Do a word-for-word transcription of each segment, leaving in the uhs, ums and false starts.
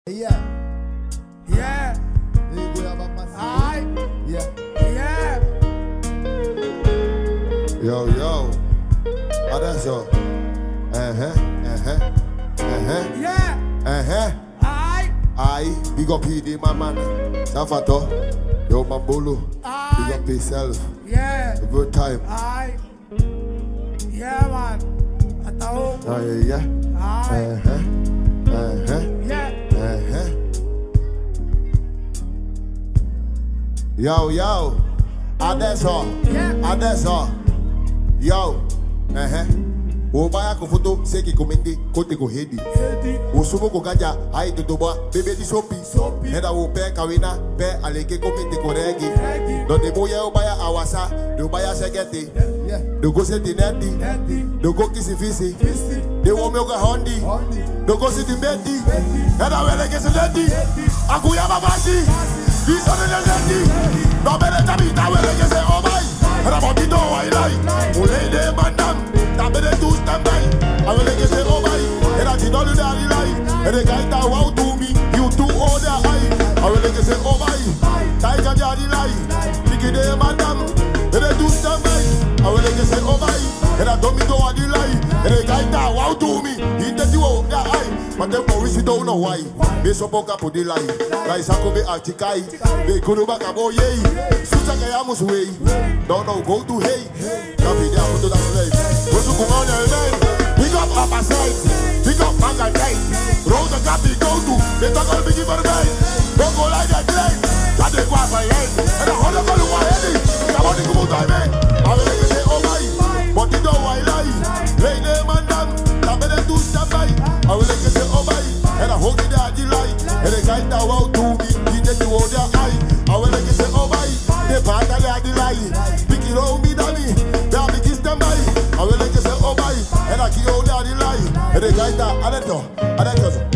Yeah. Yeah. Aye. Yeah. Yeah. Yo, yo. Oh, that's all. Uh-huh. Uh-huh. Uh-huh. Yeah. Uh-huh. Aye. Aye. Big up P D, my man. Safato. Yo, Mambolo. Aye. Big up yourself. Yeah. A good time. Aye. Yeah, man. Atao. Oh, yeah, yeah. Aye. Uh-huh. Uh-huh. Yeah. Uh-huh. Yo, yo. Ah, that's all. Yeah. Ah, that's all. Yo. Uh-huh. Obaya ko photo seki komende kote ko hedi. Hedi. Osumo ko gaja ai totoba bebe di sopi. Sopi. Heda wo pe kawina pe aleke komende ko regi. Regi. Do de boya obaya awasa, do baya segete. Yeah. Do go seti neti. Neti. Do go kisi fisi. Fisi. De wo me ga hondi. Hondi. Do go seti beti. Beti. Heda Awelekesebai. Akuyaba bashi. This on the neti. No better tabi ta Awelekesebai. Heda body do I like. Ule de mandam. Tabele tu stand by. Awelekesebai. Heda ti do the daddy lie. Heda guy ta wow to me. You too old the eye. Awelekesebai. Tiger daddy lie. Piki de mandam. Heda tu stand by. Awelekesebai. Heda do me do the lie. Heda guy ta wow to me. He take you out the eye. But them police don't know why. They support up the lie. Like Sakobe Archikai. They could have back a boy. Susakayamus way. Don't know, go to hey. Can't be there to that place. Go to come on and then. Pick up upper side. Pick up manga right. Roll the gap they go to. They talk all big for the night. Don't go like that plane. Got the quad by head. And I hold up on the one heady. Come on, come on, time, man. I will make it say, oh my. But you know I lie. Lay name and damn. I'm better to stand by. I will make it say, oh my. And I hold it at the light. And the guy that out to me. He take you out their eye. I will make it say, oh my. The part that at the light. Pick it on me, Danny. Now big is stand by. I will make it say, oh my. And I keep out the light. And the guy that I don't know. I don't know.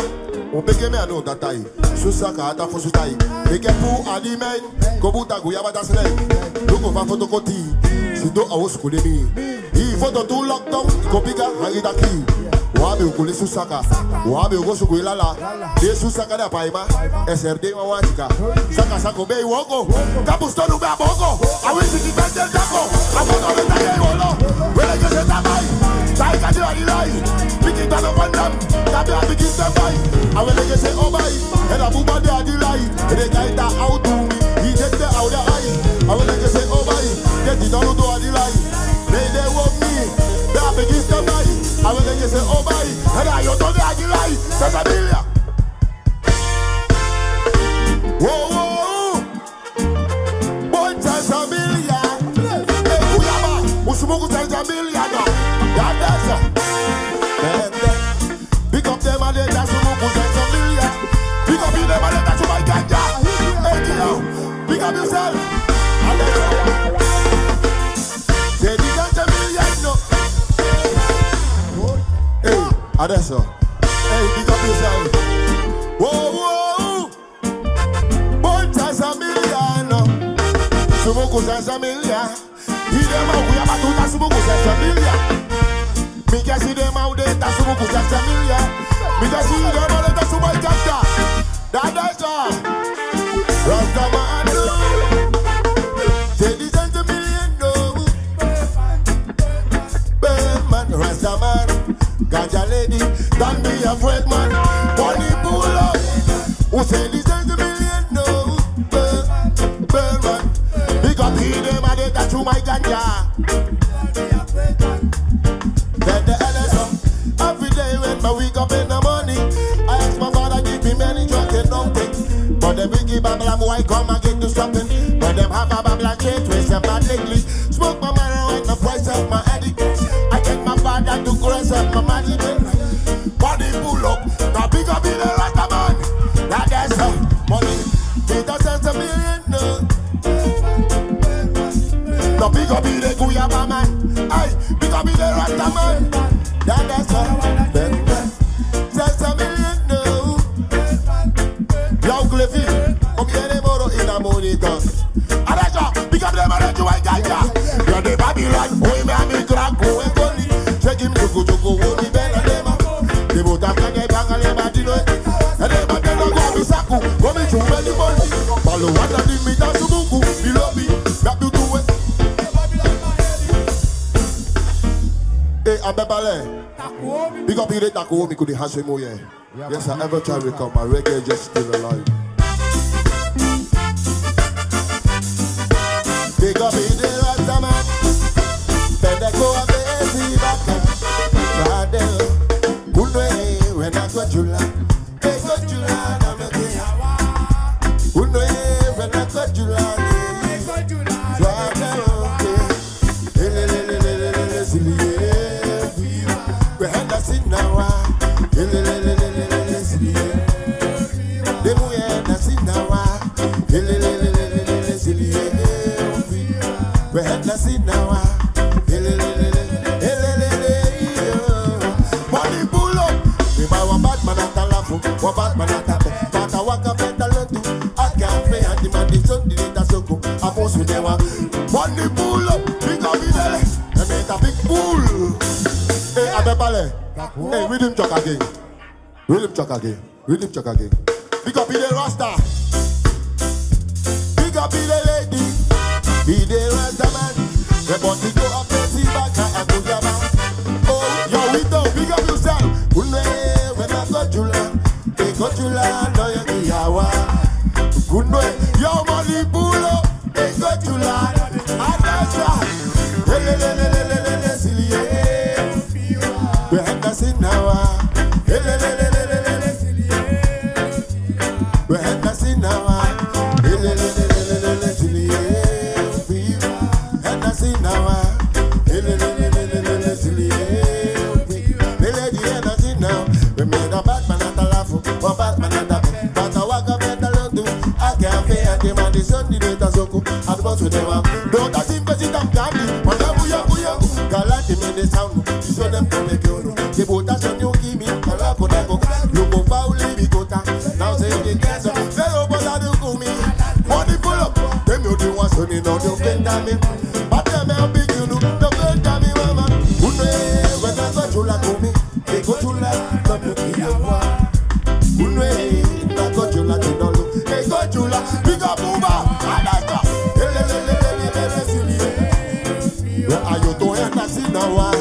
On peut me ano datai. Susaka ata fosutai. Eke pu alimen. Kobuta Gujaba das lei. Luko fa fotokoti. Sido awos kulemi. I foto tu lockdown. Kopika hangi daki. Wabe ukule susaka. Wabe ugosu kuilala. De susaka da paima. S R D mawachika. Saka sako bei woko. Kabusto nube aboko. Awisi kibende jako. Afoto le taye wolo. Awelekesebai. Taika de adilai. Piki tano pandam. Tabi abiki sebai. Awelekesebai. And Abuba de adilai. The guy that out to me. He take the out the eye. Awelekesebai. Get it down to adilai. They they want me. They abiki sebai. Awelekesebai. And I you to the adilai. Sesabilia. Whoa whoa. Boy Sesabilia. Hey Gujaba. Usumuku Sesabilia no. That that's Pick up them and they dance to move Sesabilia. Pick up them and they dance to my ganja. Hey Gio, pick up yourself. And then say the Sesabilia no. Hey, adesso. Hey, pick up yourself. Whoa whoa. Boy Sesabilia no. Sumuku Sesabilia. He dem out we about to dance Sumuku Sesabilia. Me can see them out there, that's who put that familiar. Me can see them out there, that's who I got that. That that's all. Rastaman, no. Say this ain't a million, no. Birdman, Rastaman, ganja lady, don't be afraid, man. Bonnie pull up. Who say this ain't a million, no. Birdman, big up he them out there, that's who my ganja. Then the L S O. Every day when I wake up in the morning, I ask my father give me many drugs and nothing. But them biggie babble boy come and get to something. But them have a babble and change ways them bad lately. Smoke my marijuana, the price of my addict. I get my father to caress up my management. Body pull up, now big up in the rasta man. Now that's how money. It doesn't a million no. Now big up in the Gujaba man. Aye. Because be the rasta man. That that's all. Ben ben. Says a million no. Young Cliffy. Come here the moro in a monitor. And that's all. Because them are the white guy. You're the Babylon. Oh, me a me crack. Oh, and Tony. Check him to go to go. Oh, me ben and them. They both have to get back and them. And them. Subuku, come to many money. Follow one of the meter Subuku, below me, that you do it. Hey, I'm Bebale. Big up here, Taco, me could have some more. Yes, I ever try to recover. My reggae just still alive. Big up here, Rastaman. Better go a baby back. Good way when I got you like. Hey, got you like. I'm a kid. Good way when I got you like. Hey, rhythm chuck again. Rhythm chuck again. Rhythm chuck again. Big up the Rasta. Big up the lady. Be the Rasta man. The body go up and see back and Gujaba. Oh, yo, we don't big up yourself. Kunwe, when I got you land. They got you land, no you be yawa. Kunwe, yo, money bulo. They got you land. And that's right. Hey, hey, hey, hey, hey, hey, silly, we had nothing now. We had nothing now. We made a bad man at a laugh, one bad man at a but I walk up and I don't do. I can't pay a game and the sun did it as a cook. At the bottom of the one, don't I think that I'm candy. When I'm young, young, Galati made the sound. So them to make you know. The botas on you give me, a la coda go. Look over Pauli Bicota. Now say the gas up. Very but I do go me. Money pull up. Them you the ones who need no do me. But them how big you do. Don't bend me, mama. Who know when I got you like me? They go to like come to be a war. Who know I got you like you don't look. They got you like big up Uber. I like that. Where are you doing? I see now.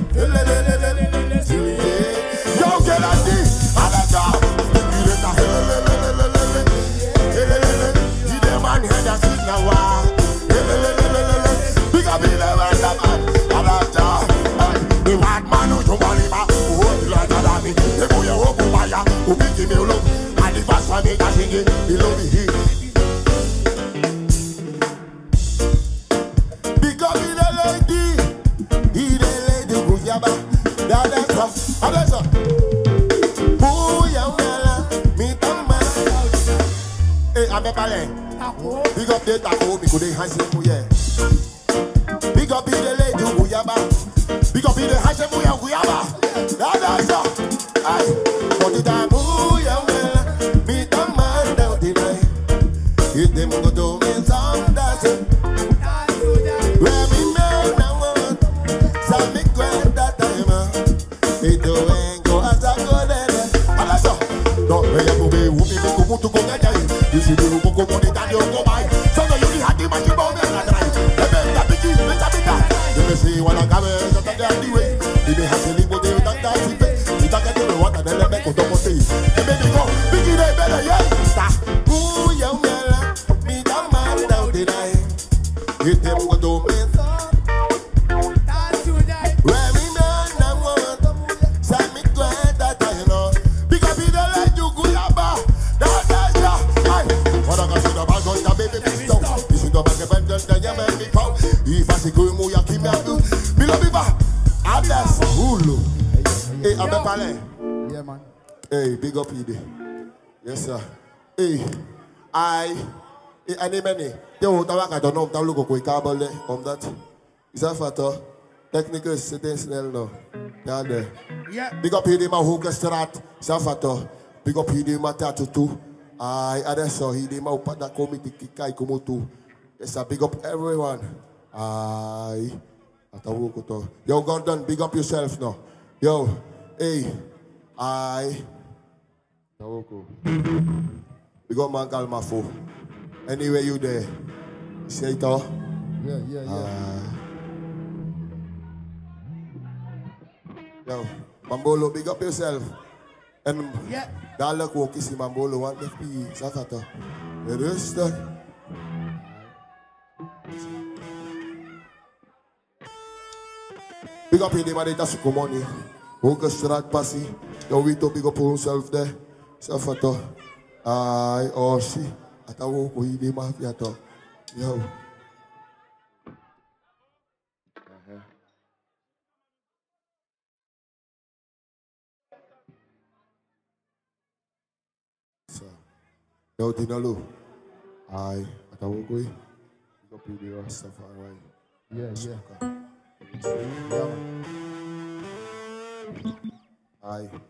Big up the taco, because they have some yeah. Big up the lady Gujaba. Big up the hashem Gujaba. That's all. Aye, for the time Gujaba, me the man down the night. If them go to me some dancing, where me man now want, some me grand that time. It do ain't go as I go there. That's all. No, me ya go be whoopie me go to go get you. You see the go go money that you go buy. So no you had the money bomb and I drive. The best that big is better big that. You may see when I come in, so that they way. You may have to leave with you that that's it. You talk about what and then they make a double say. You may go big it better yeah. Ooh young man, me the man down the night. You them go to me. Where me man now want, say me glad that I know. Because be the like you Gujaba. If I say go mo ya kimi adu, bilo biba, adas hulu. Hey, abe pale. Yeah, man. Hey, big up ide. Yes sir. Hey, I, hey, ane mene. Yo, tawa ka dono, tawa luko koi kabale, om that. Is that fato? Technical sitting snell no. Yeah, there. Yeah. Big up ide ma hoka strat. Is that fato? Big up ide ma tatu tu. Ay, adesso ide ma upada komiti kikai komotu. Yes sir, big up everyone. Ay, atawu ko to. Yo, Gordon, big up yourself now. Yo, hey, ay, atawu ko. We got man called Mafo. Anyway, you there. Say it all. Yeah, yeah, yeah. Uh, yo, Mambolo, big up yourself. And Yeah. Dalek walk is Mambolo, one F P. Sakata. The rest. Big up in the man, that's a money. Hoge straat passie. Yo, we to big up himself there. Safato. Ay, oh, she. Ata wo ko hindi mafia to. Yo. So, yo, Dinalo. Ay, ata wo ko eh. Big up in the Rastafari. Yeah, yeah. Yeah, man. Ay.